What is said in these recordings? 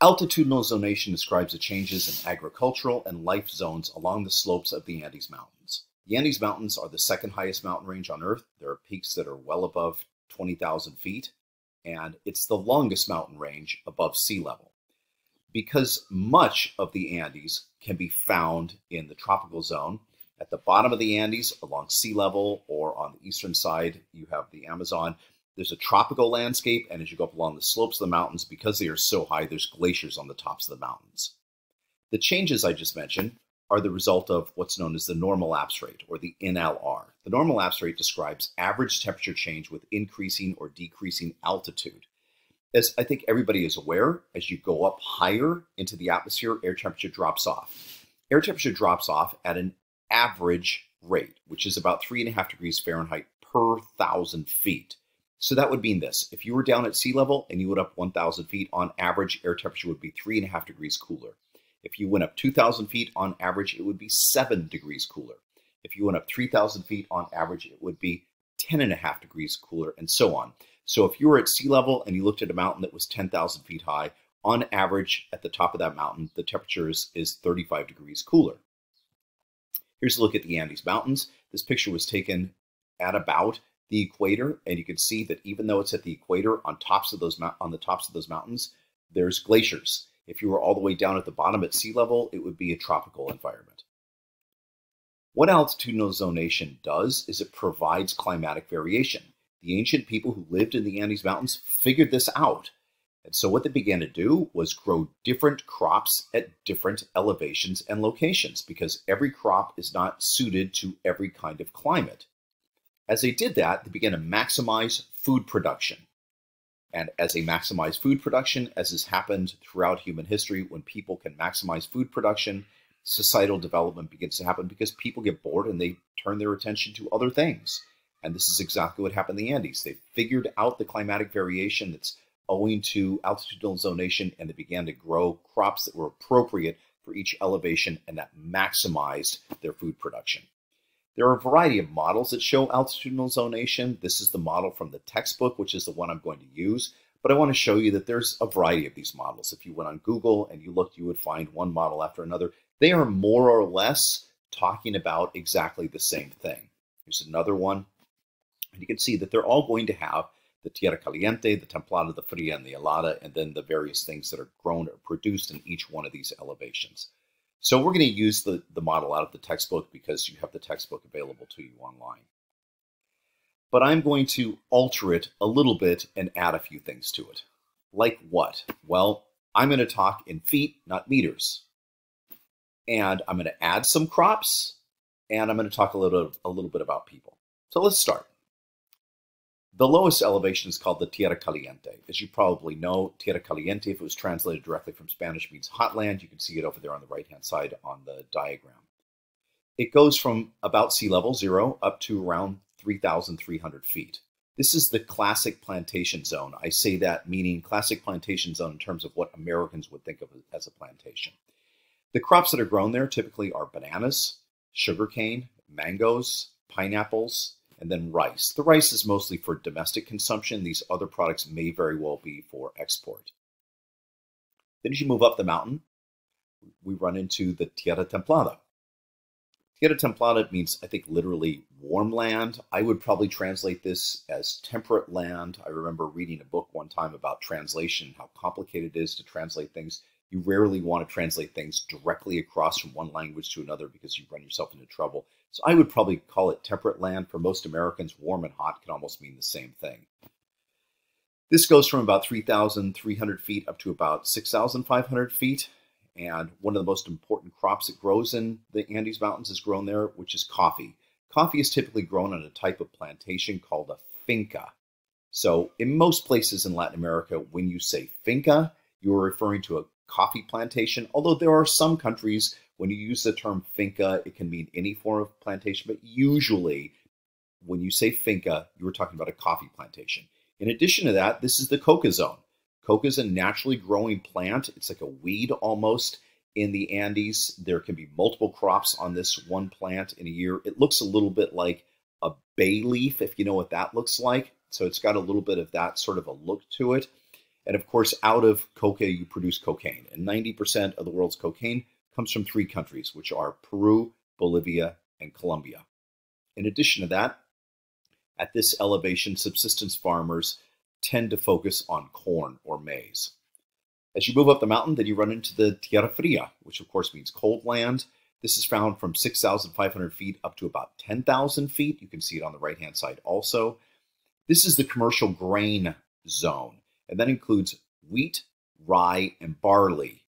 Altitudinal zonation describes the changes in agricultural and life zones along the slopes of the Andes Mountains. The Andes Mountains are the second highest mountain range on Earth. There are peaks that are well above 20,000 feet, and it's the longest mountain range above sea level. Because much of the Andes can be found in the tropical zone, at the bottom of the Andes along sea level, or on the eastern side, you have the Amazon. There's a tropical landscape, and as you go up along the slopes of the mountains, because they are so high, there's glaciers on the tops of the mountains. The changes I just mentioned are the result of what's known as the normal lapse rate, or the NLR. The normal lapse rate describes average temperature change with increasing or decreasing altitude. As I think everybody is aware, as you go up higher into the atmosphere, air temperature drops off. Air temperature drops off at an average rate, which is about 3.5 degrees Fahrenheit per 1,000 feet. So that would mean this: if you were down at sea level and you went up 1,000 feet, on average, air temperature would be 3.5 degrees cooler. If you went up 2,000 feet, on average, it would be 7 degrees cooler. If you went up 3,000 feet, on average, it would be 10.5 degrees cooler, and so on. So if you were at sea level and you looked at a mountain that was 10,000 feet high, on average, at the top of that mountain, the temperature is 35 degrees cooler. Here's a look at the Andes Mountains. This picture was taken at about the equator, and you can see that even though it's at the equator, on the tops of those mountains, there's glaciers. If you were all the way down at the bottom at sea level, it would be a tropical environment. What altitudinal zonation does is it provides climatic variation. The ancient people who lived in the Andes Mountains figured this out. And so what they began to do was grow different crops at different elevations and locations, because every crop is not suited to every kind of climate. As they did that, they began to maximize food production. And as they maximize food production, as has happened throughout human history, when people can maximize food production, societal development begins to happen because people get bored and they turn their attention to other things. And this is exactly what happened in the Andes. They figured out the climatic variation that's owing to altitudinal zonation, and they began to grow crops that were appropriate for each elevation, and that maximized their food production. There are a variety of models that show altitudinal zonation. This is the model from the textbook, which is the one I'm going to use. But I want to show you that there's a variety of these models. If you went on Google and you looked, you would find one model after another. They are more or less talking about exactly the same thing. Here's another one. And you can see that they're all going to have the Tierra Caliente, the Templada, the Fria, and the Helada, and then the various things that are grown or produced in each one of these elevations. So we're going to use the model out of the textbook because you have the textbook available to you online. But I'm going to alter it a little bit and add a few things to it. Like what? Well, I'm going to talk in feet, not meters. And I'm going to add some crops, and I'm going to talk a little bit about people. So let's start. The lowest elevation is called the Tierra Caliente. As you probably know, Tierra Caliente, if it was translated directly from Spanish, means hot land. You can see it over there on the right-hand side on the diagram. It goes from about sea level, 0, up to around 3,300 feet. This is the classic plantation zone. I say that meaning classic plantation zone in terms of what Americans would think of as a plantation. The crops that are grown there typically are bananas, sugarcane, mangoes, pineapples, and then rice. The rice is mostly for domestic consumption. These other products may very well be for export. Then as you move up the mountain, we run into the Tierra Templada. Tierra Templada means, I think, literally warm land. I would probably translate this as temperate land. I remember reading a book one time about translation, how complicated it is to translate things. You rarely want to translate things directly across from one language to another because you run yourself into trouble. So I would probably call it temperate land. For most Americans, warm and hot can almost mean the same thing. This goes from about 3,300 feet up to about 6,500 feet. And one of the most important crops that grows in the Andes Mountains is grown there, which is coffee. Coffee is typically grown on a type of plantation called a finca. So in most places in Latin America, when you say finca, you're referring to a coffee plantation, although there are some countries when you use the term finca, it can mean any form of plantation, but usually when you say finca, you were talking about a coffee plantation. In addition to that, this is the coca zone. Coca is a naturally growing plant. It's like a weed almost in the Andes. There can be multiple crops on this one plant in a year. It looks a little bit like a bay leaf, if you know what that looks like. So it's got a little bit of that sort of a look to it. And of course, out of coca, you produce cocaine. And 90% of the world's cocaine comes from 3 countries, which are Peru, Bolivia, and Colombia. In addition to that, at this elevation, subsistence farmers tend to focus on corn or maize. As you move up the mountain, then you run into the Tierra Fria, which of course means cold land. This is found from 6,500 feet up to about 10,000 feet. You can see it on the right-hand side also. This is the commercial grain zone, and that includes wheat, rye, and barley.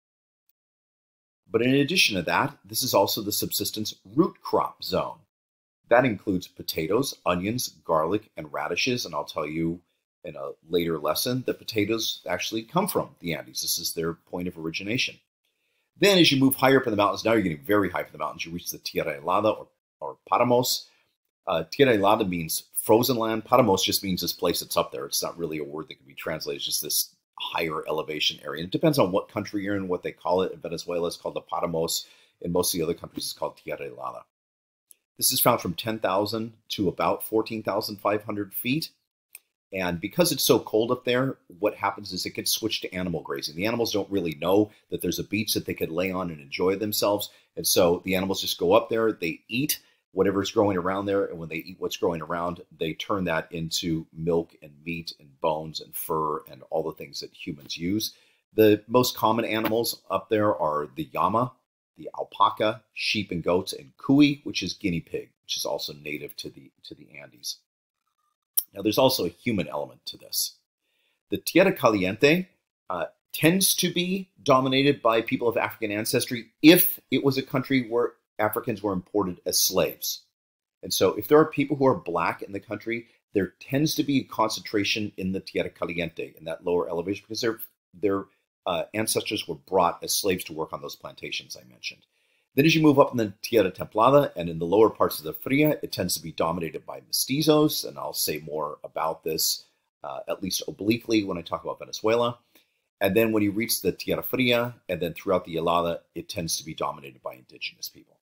But in addition to that, this is also the subsistence root crop zone. That includes potatoes, onions, garlic, and radishes, and I'll tell you in a later lesson that potatoes actually come from the Andes. This is their point of origination. Then as you move higher up in the mountains, now you're getting very high up in the mountains, you reach the Tierra Helada or Paramos. Tierra Helada means frozen land. Paramos just means this place that's up there. It's not really a word that can be translated. It's just this higher elevation area. And it depends on what country you're in, what they call it. In Venezuela, it's called the Paramos. In most of the other countries, it's called Tierra Helada. This is found from 10,000 to about 14,500 feet. And because it's so cold up there, what happens is it gets switched to animal grazing. The animals don't really know that there's a beach that they could lay on and enjoy themselves. And so the animals just go up there, they eat whatever's growing around there. And when they eat what's growing around, they turn that into milk and meat and bones and fur and all the things that humans use. The most common animals up there are the llama, the alpaca, sheep and goats, and cuy, which is guinea pig, which is also native to the Andes. Now, there's also a human element to this. The Tierra Caliente tends to be dominated by people of African ancestry if it was a country where Africans were imported as slaves. And so if there are people who are black in the country, there tends to be a concentration in the Tierra Caliente, in that lower elevation, because their ancestors were brought as slaves to work on those plantations I mentioned. Then as you move up in the Tierra Templada and in the lower parts of the Fria, it tends to be dominated by mestizos, and I'll say more about this, at least obliquely, when I talk about Venezuela. And then when you reach the Tierra Fria, and then throughout the Helada, it tends to be dominated by indigenous people.